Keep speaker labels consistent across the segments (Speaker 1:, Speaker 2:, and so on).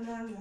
Speaker 1: na.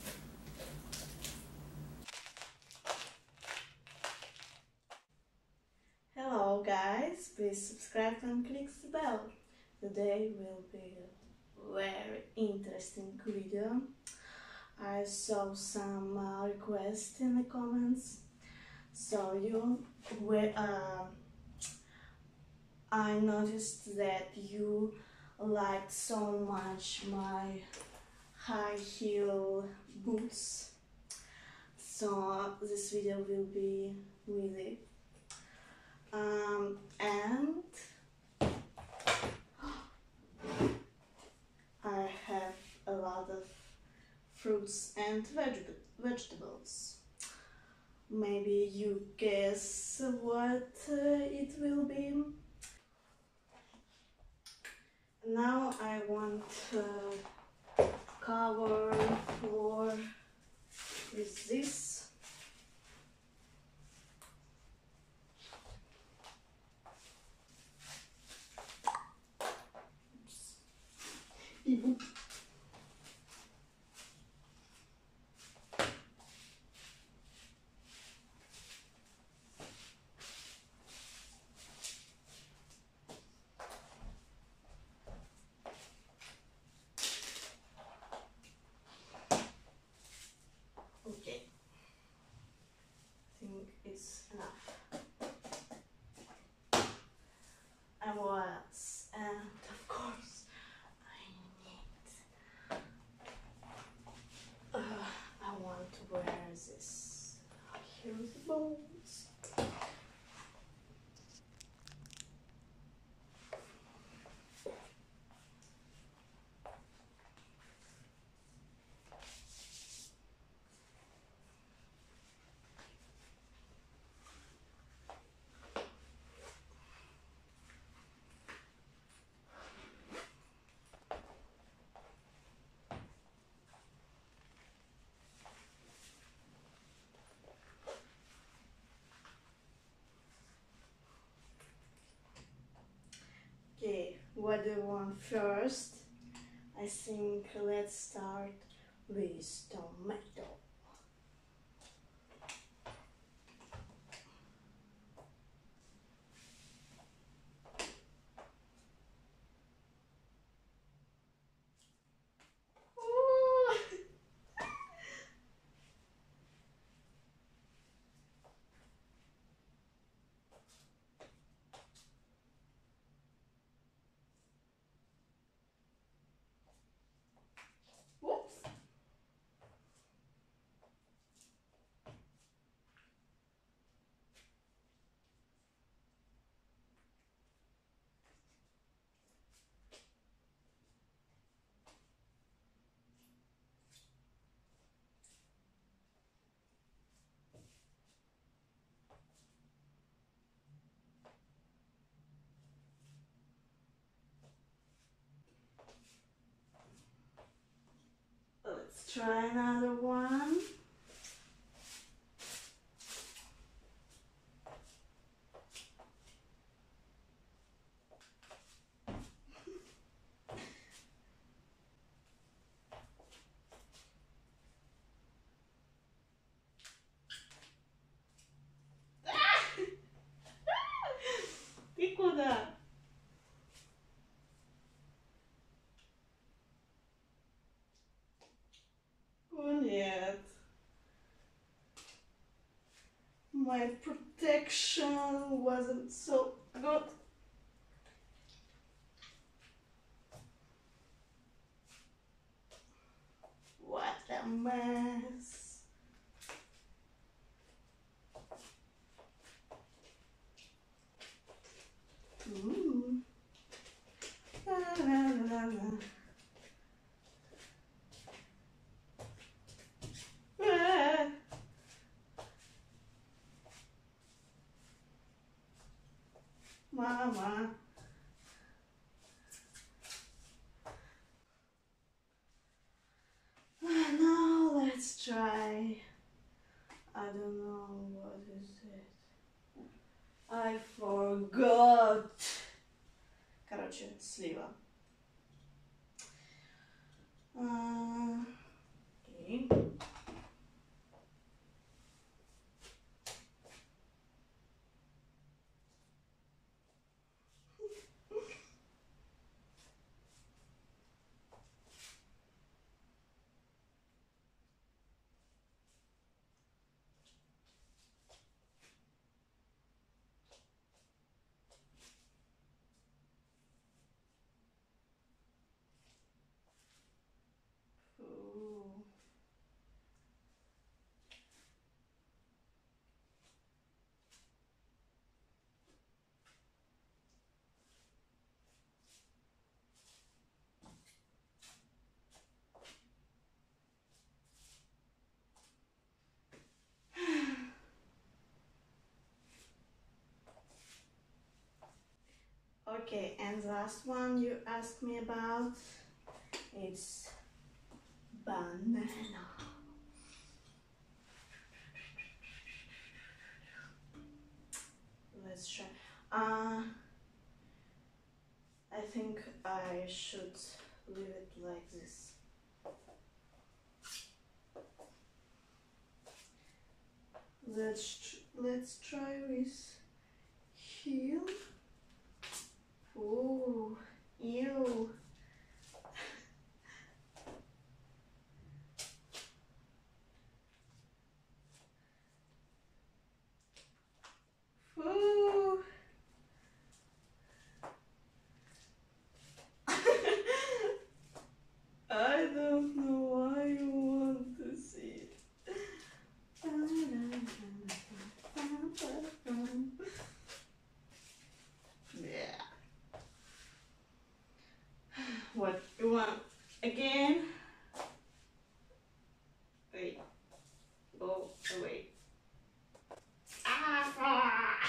Speaker 1: Hello guys, please subscribe and click the bell. Today will be a very interesting video. I saw some requests in the comments, so I noticed that you liked so much my high heel boots, so this video will be with it. And I have a lot of fruits and vegetables. Maybe you guess what it will be. Now I want to cover floor with this. Okay, I think it's enough. And what else? And of course, I want to wear this. Here's the bones. Okay, what do you want first? I think let's start with tomato. Whoops. Let's try another one. Ты куда? Oh, нет. My protection wasn't so good. What a mess. La, la, la, la. Ah. Mama. Now let's try. I don't know what is it. I forgot. Короче, слива. Okay. Ooh. Okay, and the last one you asked me about, it's banana. Let's try. I think I should leave it like this. Let's try with heel. Oh, ew. Ooh. I don't know why you want to see it. Yeah. What you want again? Wait. Go away. Ah!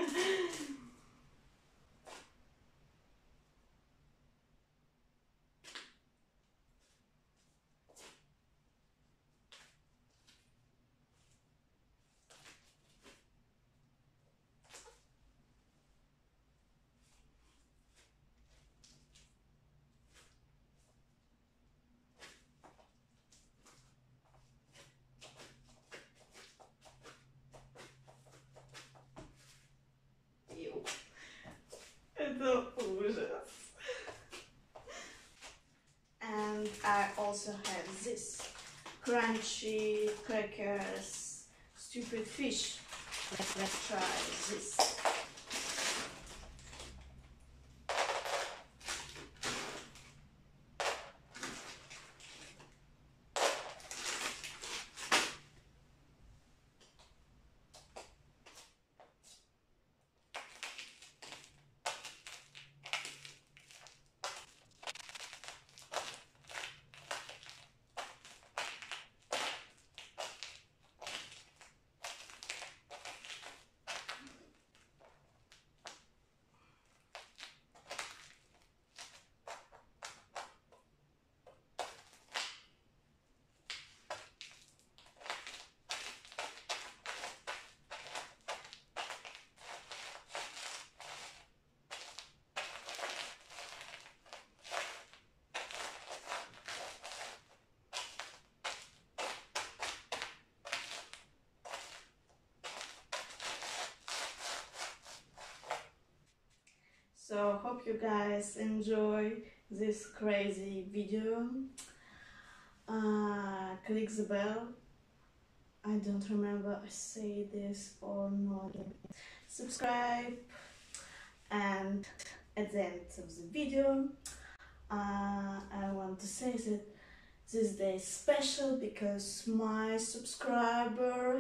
Speaker 1: Ew. Это ужас. And I also have this crunchy crackers, stupid fish. Let's try this. So hope you guys enjoy this crazy video. Click the bell. I don't remember I say this or not. Subscribe, and at the end of the video I want to say that this day is special because my subscriber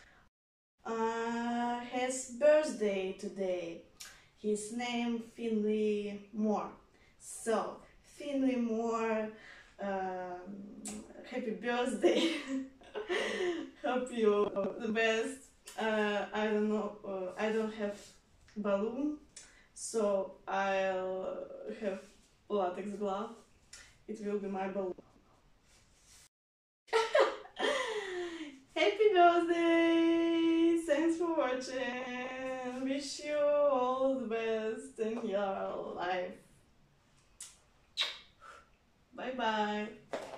Speaker 1: has birthday today. His name Finley Moore. So Finley Moore, happy birthday. Hope you the best. I don't know, I don't have balloon, so I'll have latex glove. It will be my balloon. Happy birthday! Thanks for watching. Wish you all the best in your life. Bye bye.